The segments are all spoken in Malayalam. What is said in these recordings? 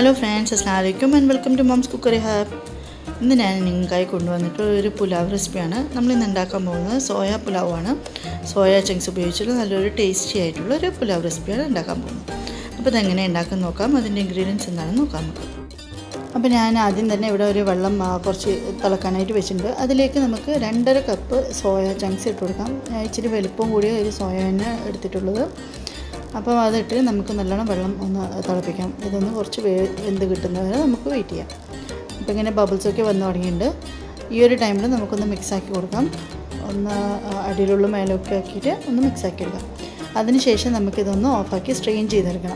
Hello friends, Assalamualaikum and welcome to Mom's Cookery Hub. ഇന്ന് ഞാൻ നിങ്ങൾക്കായി കൊണ്ടുവന്നിട്ടുള്ള ഒരു പുലാവ് റെസിപ്പിയാണ്. നമ്മൾ ഇന്ന് ഉണ്ടാക്കാൻ പോകുന്നത് സോയ പുലാവാണ്. സോയ ചങ്ക്സ് ഉപയോഗിച്ചിട്ട് നല്ലൊരു ടേസ്റ്റി ആയിട്ടുള്ള ഒരു പുലാവ് റെസിപ്പിയാണ് ഉണ്ടാക്കാൻ പോകുന്നത്. അപ്പോൾ ഇതെങ്ങനെ ഉണ്ടാക്കാൻ നോക്കാം, അതിൻ്റെ ഇൻഗ്രീഡിയൻസ് എന്താണെന്ന് നോക്കാം നമുക്ക്. അപ്പോൾ ഞാൻ ആദ്യം തന്നെ ഇവിടെ ഒരു വെള്ളം കുറച്ച് തിളക്കാനായിട്ട് വെച്ചിട്ടുണ്ട്. അതിലേക്ക് നമുക്ക് 2.5 കപ്പ് സോയ ചങ്ക്സ് ഇട്ട് കൊടുക്കാം. ഇച്ചിരി വലുപ്പം കൂടിയ ഒരു സോയനെ എടുത്തിട്ടുള്ളത്. അപ്പോൾ അതിട്ട് നമുക്ക് നല്ലോണം വെള്ളം ഒന്ന് തിളപ്പിക്കാം. ഇതൊന്ന് കുറച്ച് വെന്ത് കിട്ടുന്നവരെ നമുക്ക് വെയിറ്റ് ചെയ്യാം. അപ്പോൾ ഇങ്ങനെ ബബിൾസൊക്കെ വന്നു തുടങ്ങിയിട്ടുണ്ട്. ഈ ഒരു ടൈമിൽ നമുക്കൊന്ന് മിക്സാക്കി കൊടുക്കാം. ഒന്ന് അടിയിലുള്ള മേലൊക്കെ ആക്കിയിട്ട് ഒന്ന് മിക്സാക്കി എടുക്കാം. അതിനുശേഷം നമുക്കിതൊന്ന് ഓഫാക്കി സ്ട്രെയിൻ ചെയ്തെടുക്കണം.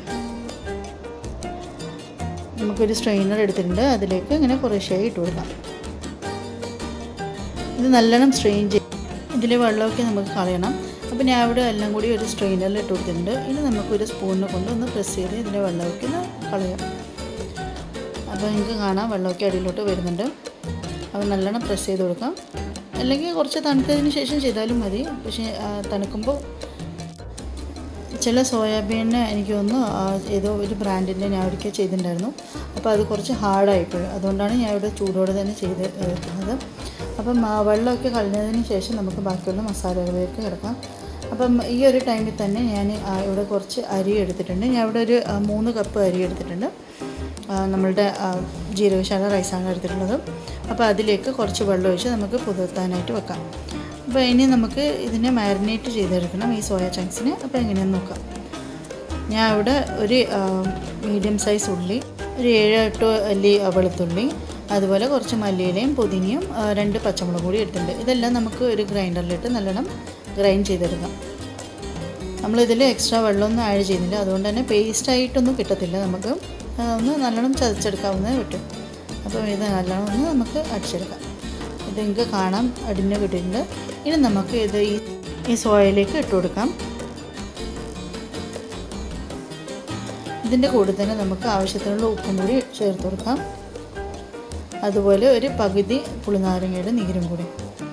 നമുക്കൊരു സ്ട്രെയിനർ എടുത്തിട്ടുണ്ട്. അതിലേക്ക് ഇങ്ങനെ കുറേശ്ശായി ഇട്ട് കൊടുക്കാം. ഇത് നല്ലോണം സ്ട്രെയിൻ ഇതിലെ വെള്ളമൊക്കെ നമുക്ക് കളയണം. അപ്പോൾ ഞാൻ ഇവിടെ എല്ലാം കൂടി ഒരു സ്ട്രെയിനറിൽ ഇട്ട് കൊടുത്തിട്ടുണ്ട്. ഇനി നമുക്കൊരു സ്പൂണിനെ കൊണ്ട് ഒന്ന് പ്രസ് ചെയ്ത് ഇതിൻ്റെ വെള്ളമൊക്കെ ഒന്ന് കളയാം. അപ്പോൾ നിങ്ങൾക്ക് കാണാം വെള്ളമൊക്കെ അടിയിലോട്ട് വരുന്നുണ്ട്. അപ്പോൾ നല്ലോണം പ്രസ് ചെയ്ത് കൊടുക്കാം. അല്ലെങ്കിൽ കുറച്ച് തണുത്തതിന് ശേഷം ചെയ്താലും മതി. പക്ഷേ തണുക്കുമ്പോൾ ചില സോയാബീനെ എനിക്ക് തോന്നുന്നു ഏതോ ഒരു ബ്രാൻഡിൻ്റെ ഞാൻ ഒരിക്കൽ ചെയ്തിട്ടുണ്ടായിരുന്നു. അപ്പോൾ അത് കുറച്ച് ഹാർഡായിപ്പോയി. അതുകൊണ്ടാണ് ഞാൻ ഇവിടെ ചൂടോടെ തന്നെ ചെയ്ത് വെക്കുന്നത്. അപ്പം വെള്ളമൊക്കെ കളഞ്ഞതിന് ശേഷം നമുക്ക് ബാക്കിയുള്ള മസാലകളിലേക്ക് കിടക്കാം. അപ്പം ഈ ഒരു ടൈമിൽ തന്നെ ഞാൻ ഇവിടെ കുറച്ച് അരി എടുത്തിട്ടുണ്ട്. ഞാൻ ഇവിടെ ഒരു 3 കപ്പ് അരി എടുത്തിട്ടുണ്ട്. നമ്മളുടെ ജീരകശാല റൈസാണ് എടുത്തിട്ടുള്ളത്. അപ്പോൾ അതിലേക്ക് കുറച്ച് വെള്ളം ഒഴിച്ച് നമുക്ക് കുതിർത്താനായിട്ട് വെക്കാം. അപ്പോൾ ഇനി നമുക്ക് ഇതിനെ മാരിനേറ്റ് ചെയ്തെടുക്കണം, ഈ സോയ ചങ്ക്സിന്. അപ്പോൾ എങ്ങനെയാണെന്ന് നോക്കാം. ഞാൻ ഇവിടെ ഒരു മീഡിയം സൈസ് ഉള്ളി, ഒരു 7-8 അല്ലി വെളുത്തുള്ളി, അതുപോലെ കുറച്ച് മല്ലിയിലയും പുതിനയും 2 പച്ചമുളക് കൂടി എടുത്തിട്ടുണ്ട്. ഇതെല്ലാം നമുക്ക് ഒരു ഗ്രൈൻഡറിലിട്ട് നല്ലോണം ഗ്രൈൻഡ് ചെയ്തെടുക്കാം. നമ്മളിതിൽ എക്സ്ട്രാ വെള്ളമൊന്നും ആഡ് ചെയ്യുന്നില്ല. അതുകൊണ്ട് തന്നെ പേസ്റ്റായിട്ടൊന്നും കിട്ടത്തില്ല. നമുക്ക് ഒന്ന് നല്ലോണം ചതച്ചെടുക്കാവുന്നതേ പറ്റും. അപ്പോൾ ഇത് നല്ലോണം ഒന്ന് നമുക്ക് അടിച്ചെടുക്കാം. ഇത് നിങ്ങൾക്ക് കാണാം അടിഞ്ഞ് കിട്ടിയിട്ടുണ്ട്. ഇനി നമുക്ക് ഇത് ഈ സോയയിലേക്ക് ഇട്ട് കൊടുക്കാം. ഇതിൻ്റെ കൂടെ തന്നെ നമുക്ക് ആവശ്യത്തിനുള്ള ഉപ്പും കൂടി ചേർത്ത് കൊടുക്കാം. അതുപോലെ ഒരു പകുതി പുളിനാരങ്ങയുടെ നീരും കൂടി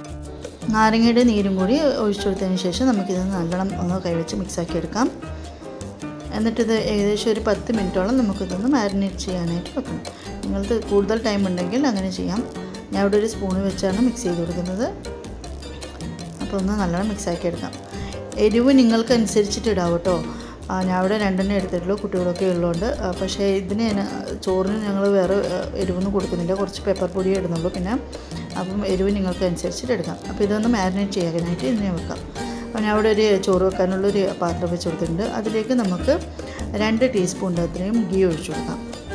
ഒഴിച്ചു കൊടുത്തതിന് ശേഷം നമുക്കിത് നല്ലോണം ഒന്ന് കൈവച്ച് മിക്സാക്കി എടുക്കാം. എന്നിട്ടിത് ഏകദേശം ഒരു 10 മിനിറ്റോളം നമുക്കിതൊന്ന് മാരിനേറ്റ് ചെയ്യാനായിട്ട് വെക്കണം. നിങ്ങൾക്ക് കൂടുതൽ ടൈം ഉണ്ടെങ്കിൽ അങ്ങനെ ചെയ്യാം. ഞാൻ ഇവിടെ ഒരു സ്പൂണ് വെച്ചാണ് മിക്സ് ചെയ്ത് കൊടുക്കുന്നത്. അപ്പോൾ ഒന്ന് നല്ലോണം മിക്സാക്കി എടുക്കാം. എരിവ് നിങ്ങൾക്ക് അനുസരിച്ചിട്ട് ഇടാവും കേട്ടോ. ഞാൻ ഇവിടെ 2 എടുത്തിട്ടുള്ളൂ, കുട്ടികളൊക്കെ ഉള്ളതുകൊണ്ട്. പക്ഷേ ഇതിന് ചോറിന് ഞങ്ങൾ വേറെ എരിവൊന്നും കൊടുക്കുന്നില്ല, കുറച്ച് പെപ്പർ പൊടിയേ ഇടുന്നുള്ളൂ. പിന്നെ അപ്പം എരിവ് നിങ്ങൾക്ക് അനുസരിച്ചിട്ട് എടുക്കാം. അപ്പോൾ ഇതൊന്ന് മാരിനേറ്റ് ചെയ്യാനായിട്ട് ഇതിനെ വെക്കാം. അപ്പോൾ ഞാൻ ഇവിടെ ഒരു ചോറ് വെക്കാനുള്ളൊരു പാത്രം വെച്ച് കൊടുത്തിട്ടുണ്ട്. അതിലേക്ക് നമുക്ക് 2 ടീസ്പൂണിൻ്റെ അത്രയും ഗീ ഒഴിച്ചു കൊടുക്കാം.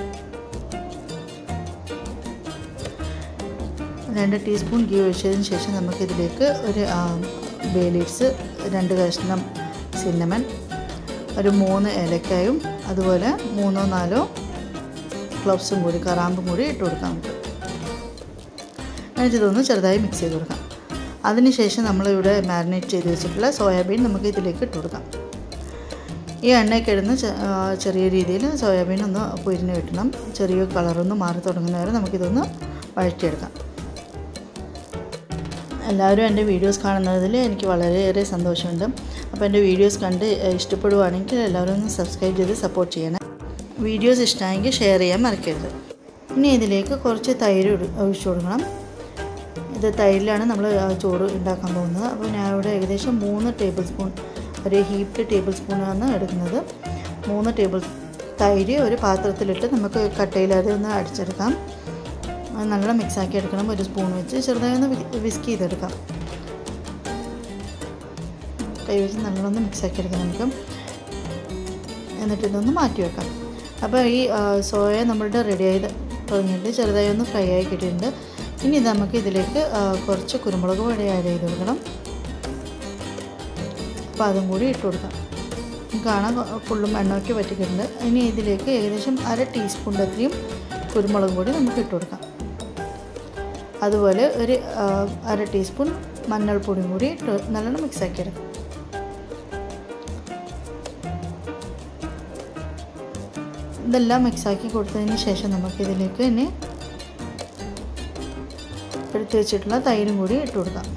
2 ടീസ്പൂൺ ഗീ ഒഴിച്ചതിന് ശേഷം നമുക്കിതിലേക്ക് ഒരു ബേ ലീവ്സ്, 2 കഷ്ണം സിന്നമൺ, ഒരു 3 ഏലക്കായും, അതുപോലെ 3-4 ക്ലോവ്സും കൂടി, കറാമ്പും കൂടി ഇട്ട് കൊടുക്കാം നമുക്ക്. എന്നിട്ട് ഇതൊന്ന് ചെറുതായി മിക്സ് ചെയ്ത് കൊടുക്കാം. അതിനുശേഷം നമ്മളിവിടെ മാരിനേറ്റ് ചെയ്ത് വെച്ചിട്ടുള്ള സോയാബീൻ നമുക്ക് ഇതിലേക്ക് ഇട്ട് കൊടുക്കാം. ഈ എണ്ണയൊക്കെ ഇടുന്ന ചെറിയ രീതിയിൽ സോയാബീൻ ഒന്ന് പൊരിഞ്ഞ് കിട്ടണം. ചെറിയ കളറൊന്ന് മാറി തുടങ്ങുന്നവരെ നമുക്കിതൊന്ന് വഴറ്റിയെടുക്കാം. എല്ലാവരും എൻ്റെ വീഡിയോസ് കാണുന്നതിൽ എനിക്ക് വളരെയേറെ സന്തോഷമുണ്ട്. അപ്പോൾ എൻ്റെ വീഡിയോസ് കണ്ട് ഇഷ്ടപ്പെടുവാണെങ്കിൽ എല്ലാവരും ഒന്ന് സബ്സ്ക്രൈബ് ചെയ്ത് സപ്പോർട്ട് ചെയ്യണം. വീഡിയോസ് ഇഷ്ടമായെങ്കിൽ ഷെയർ ചെയ്യാൻ മറക്കരുത്. ഇനി ഇതിലേക്ക് കുറച്ച് തൈര് ഒഴിച്ചു കൊടുക്കണം. ഇത് തൈരിലാണ് നമ്മൾ ചോറ് ഉണ്ടാക്കാൻ പോകുന്നത്. അപ്പോൾ ഞാൻ ഇവിടെ ഏകദേശം 3 ടേബിൾ സ്പൂൺ, ഒരു ഹീപ്ഡ് ടേബിൾ സ്പൂണാണ് എടുക്കുന്നത്. 3 ടേബിൾ തൈര് ഒരു പാത്രത്തിലിട്ട് നമുക്ക് കട്ടയില്ലാതെ ഒന്ന് അടിച്ചെടുക്കാം. നല്ലോണം മിക്സാക്കി എടുക്കണം. ഒരു സ്പൂൺ വെച്ച് ചെറുതായി ഒന്ന് വിസ്ക് ചെയ്തെടുക്കാം. കൈ വെച്ച് നല്ലോണം മിക്സാക്കി എടുക്കാം നമുക്ക്. എന്നിട്ട് ഇതൊന്ന് മാറ്റി വെക്കാം. അപ്പോൾ ഈ സോയ നമ്മളുടെ റെഡിയായി തുടങ്ങിയിട്ട് ചെറുതായി ഒന്ന് ഫ്രൈ ആയി കിട്ടിയിട്ടുണ്ട്. ഇനി നമുക്ക് ഇതിലേക്ക് കുറച്ച് കുരുമുളക് പൊടി ആഡ് ചെയ്ത് കൊടുക്കണം. അപ്പോൾ അതും കൂടി ഇട്ട് കൊടുക്കാം. കാണാൻ ഫുള്ളും എണ്ണയൊക്കെ വറ്റിക്കിട്ടുണ്ട്. ഇനി ഇതിലേക്ക് ഏകദേശം 1/2 ടീസ്പൂണിൻ്റെ അത്രയും കുരുമുളക് പൊടി നമുക്ക് ഇട്ട് കൊടുക്കാം. അതുപോലെ ഒരു 1/2 ടീസ്പൂൺ മഞ്ഞൾപ്പൊടിയും കൂടി ഇട്ട് നല്ലോണം മിക്സാക്കി എടുക്കാം. ഇതെല്ലാം മിക്സാക്കി കൊടുത്തതിന് ശേഷം നമുക്കിതിലേക്ക് ഇനി എടുത്ത് വെച്ചിട്ടുള്ള തൈരും കൂടി ഇട്ട് കൊടുക്കാം.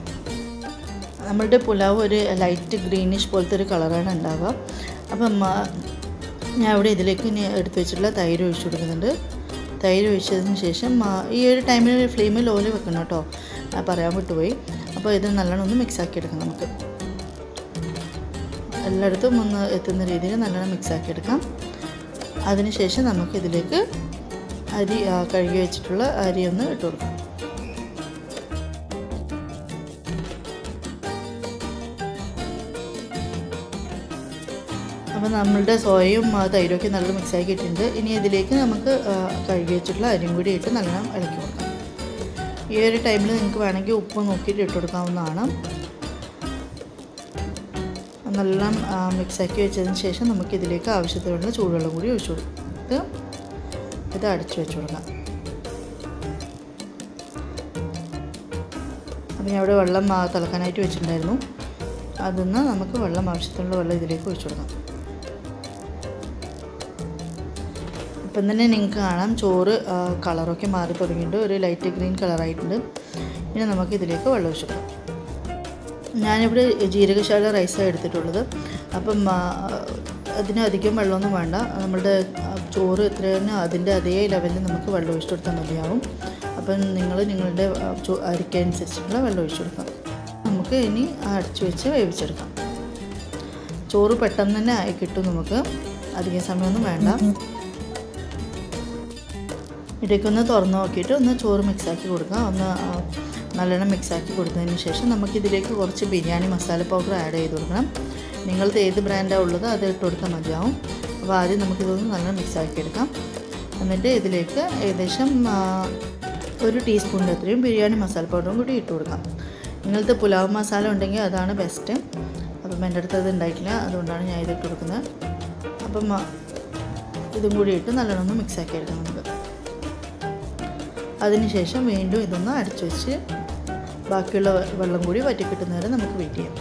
നമ്മളുടെ പുലാവ് ഒരു ലൈറ്റ് ഗ്രീനിഷ് പോലത്തെ ഒരു കളറാണ് ഉണ്ടാവുക. അപ്പം ഞാൻ ഇവിടെ ഇതിലേക്ക് ഇനി എടുത്ത് വെച്ചിട്ടുള്ള തൈര് ഒഴിച്ചു കൊടുക്കുന്നുണ്ട്. തൈര് ഒഴിച്ചതിന് ശേഷം ഈ ഒരു ടൈമിൽ ഫ്ലെയിം ലോയിൽ വെക്കണം കേട്ടോ, പറയാൻ വിട്ടുപോയി. അപ്പോൾ ഇത് നല്ലോണം ഒന്ന് മിക്സാക്കി എടുക്കാം. നമുക്ക് എല്ലായിടത്തും ഒന്ന് എത്തുന്ന രീതിയിൽ നല്ലോണം മിക്സാക്കി എടുക്കാം. അതിനുശേഷം നമുക്കിതിലേക്ക് അരി കഴുകി വെച്ചിട്ടുള്ള അരി ഒന്ന് ഇട്ട് കൊടുക്കാം. അപ്പോൾ നമ്മളുടെ സോയയും തൈരൊക്കെ നല്ല മിക്സാക്കി ഇട്ടിട്ടുണ്ട്. ഇനി ഇതിലേക്ക് നമുക്ക് കഴുകി വെച്ചിട്ടുള്ള അരിയും കൂടി ഇട്ട് നല്ലോണം ഇളക്കി കൊടുക്കാം. ഈ ഒരു ടൈമിൽ നിങ്ങൾക്ക് വേണമെങ്കിൽ ഉപ്പ് നോക്കിയിട്ട് ഇട്ട് കൊടുക്കാവുന്നതാണ്. നല്ലോണം മിക്സാക്കി വെച്ചതിന് ശേഷം നമുക്കിതിലേക്ക് ആവശ്യത്തിനുള്ള ചൂടുവെള്ളം കൂടി ഒഴിച്ചു കൊടുത്ത് ഇത് അടച്ചു വെച്ച് കൊടുക്കാം. അപ്പോൾ ഞാൻ ഇവിടെ വെള്ളം തിളക്കാനായിട്ട് വെച്ചിട്ടുണ്ടായിരുന്നു. അതിന്ന് നമുക്ക് ആവശ്യത്തിനുള്ള വെള്ളം ഇതിലേക്ക് ഒഴിച്ചു കൊടുക്കാം. ഇപ്പം തന്നെ നിങ്ങൾക്ക് കാണാം ചോറ് കളറൊക്കെ മാറി തുടങ്ങിയിട്ടുണ്ട്, ഒരു ലൈറ്റ് ഗ്രീൻ കളറായിട്ടുണ്ട്. ഇനി നമുക്ക് ഇതിലേക്ക് വെള്ളം ഒഴിച്ചു കൊടുക്കാം. ഞാനിവിടെ ജീരകശാല റൈസാണ് എടുത്തിട്ടുള്ളത്. അപ്പം അതിനധികം വെള്ളമൊന്നും വേണ്ട. നമ്മളുടെ ചോറ് എത്രയാണ് അതിൻ്റെ അതേ ലെവലിൽ നമുക്ക് വെള്ളം ഒഴിച്ചു കൊടുത്താൽ മതിയാവും. അപ്പം നിങ്ങളുടെ അരിക്കനുസരിച്ചുള്ള വെള്ളം ഒഴിച്ചു കൊടുക്കാം. നമുക്ക് ഇനി അടച്ചു വെച്ച് വേവിച്ചെടുക്കാം. ചോറ് പെട്ടെന്ന് തന്നെ ആയി കിട്ടും, നമുക്ക് അധികം സമയമൊന്നും വേണ്ട. ഇടയ്ക്കൊന്ന് തുറന്ന് നോക്കിയിട്ട് ഒന്ന് ചോറ് മിക്സാക്കി കൊടുക്കാം. ഒന്ന് നല്ലോണം മിക്സാക്കി കൊടുത്തതിന് ശേഷം നമുക്കിതിലേക്ക് കുറച്ച് ബിരിയാണി മസാല പൗഡർ ആഡ് ചെയ്ത് കൊടുക്കണം. നിങ്ങൾക്ക് ഏത് ബ്രാൻഡാണ് ഉള്ളത് അത് ഇട്ട് കൊടുത്താൽ മതിയാവും. അപ്പോൾ ആദ്യം നമുക്കിതൊന്ന് നല്ലോണം മിക്സാക്കി എടുക്കാം. എന്നിട്ട് ഇതിലേക്ക് ഏകദേശം 1 ടീസ്പൂണിൻ്റെ അത്രയും ബിരിയാണി മസാല പൗഡറും കൂടി ഇട്ട് കൊടുക്കാം. നിങ്ങളുടെ പുലാവ് മസാല ഉണ്ടെങ്കിൽ അതാണ് ബെസ്റ്റ്. അപ്പം എൻ്റെ അടുത്ത് അത് ഉണ്ടായിട്ടില്ല, അതുകൊണ്ടാണ് ഞാൻ ഇതിട്ട് കൊടുക്കുന്നത്. അപ്പം ഇതും കൂടി ഇട്ട് നല്ലോണം ഒന്ന് മിക്സാക്കി എടുക്കാം നമുക്ക്. അതിനുശേഷം വീണ്ടും ഇതൊന്ന് അടച്ചു വെച്ച് ബാക്കിയുള്ള വെള്ളം കൂടി വറ്റി കിട്ടുന്നവരെ നമുക്ക് വെയിറ്റ് ചെയ്യാം.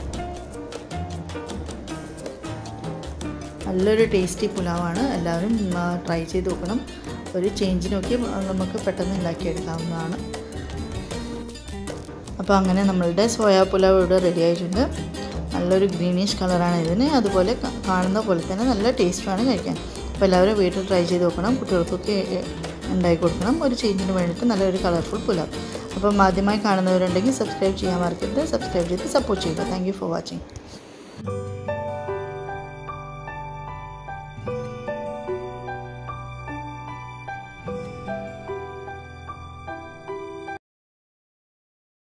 നല്ലൊരു ടേസ്റ്റി പുലാവാണ്, എല്ലാവരും ട്രൈ ചെയ്ത് നോക്കണം. ഒരു ചേഞ്ചിനൊക്കെ നമുക്ക് പെട്ടെന്ന് ഉണ്ടാക്കിയെടുക്കാവുന്നതാണ്. അപ്പോൾ അങ്ങനെ നമ്മളുടെ സോയാ പുലാവ് ഇവിടെ റെഡി ആയിട്ടുണ്ട്. നല്ലൊരു ഗ്രീനിഷ് കളറാണ് ഇതിന്, അതുപോലെ കാണുന്ന പോലെ തന്നെ നല്ല ടേസ്റ്റുമാണ് കഴിക്കാൻ. അപ്പോൾ എല്ലാവരും വീട്ടിൽ ട്രൈ ചെയ്ത് നോക്കണം, കുട്ടികൾക്കൊക്കെ ഉണ്ടാക്കി കൊടുക്കണം. ഒരു ചേഞ്ചിന് വേണ്ടിയിട്ട് നല്ലൊരു കളർഫുൾ പുലാവ്. അപ്പം ആദ്യമായി കാണുന്നവരുണ്ടെങ്കിൽ സബ്സ്ക്രൈബ് ചെയ്യാൻ മറക്കരുത്. സബ്സ്ക്രൈബ് ചെയ്ത് സപ്പോർട്ട് ചെയ്യുക. Thank you for watching.